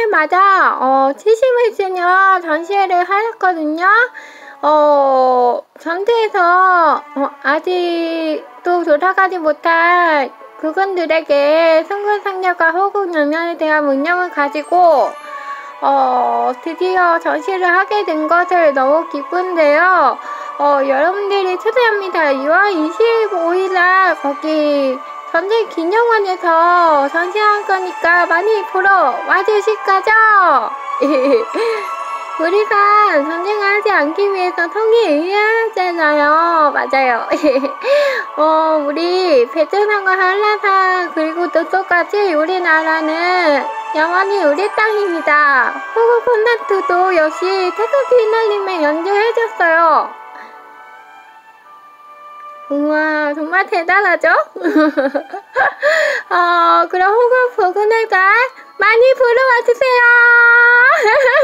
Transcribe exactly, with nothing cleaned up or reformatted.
해마다 어, 칠십 회주년 전시회를 하였거든요. 어, 전투에서 어, 아직도 돌아가지 못한 그분들에게 승군상력과 호국연연에 대한 문념을 가지고 어, 드디어 전시를 하게 된 것을 너무 기쁜데요. 어, 여러분들이 초대합니다. 유월 이십오일날 거기 전쟁 기념관에서 전시할 거니까 많이 보러 와주실 거죠? 우리가 전쟁을 하지 않기 위해서 통일해야 하잖아요. 맞아요. 어, 우리 베트남과 한라산 그리고 또 똑같이 우리나라는 영원히 우리 땅입니다. 호국 콘서트도 역시 태극기 휘날림에 연주해줬어요. 우와, 정말 대단하죠? 어, 그럼 호국 보고날자 많이 보러 와주세요.